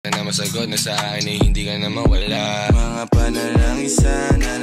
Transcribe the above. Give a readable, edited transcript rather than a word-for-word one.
na masagot na sa akin ay hindi ka na mawala. Mga panalangin sana